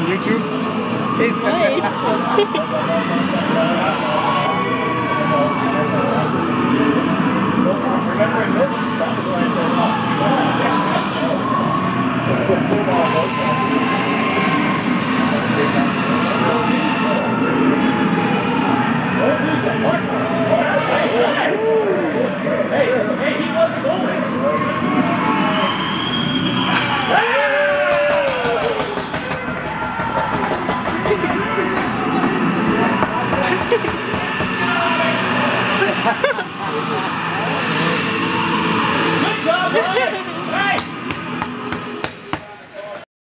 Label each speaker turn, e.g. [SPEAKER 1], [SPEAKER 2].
[SPEAKER 1] YouTube?
[SPEAKER 2] It might.
[SPEAKER 3] Remembering this? That was when I said, Hey, he wasn't going.